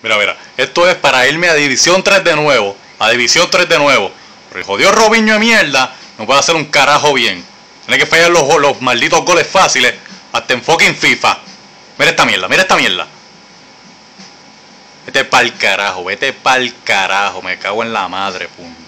Mira, mira. Esto es para irme a División 3 de nuevo. A División 3 de nuevo. Pero el jodido Robinho de mierda no puede hacer un carajo bien. Tiene que fallar los malditos goles fáciles. Hasta en fucking FIFA. Mira esta mierda, mira esta mierda. Vete pa'l carajo, me cago en la madre, puño.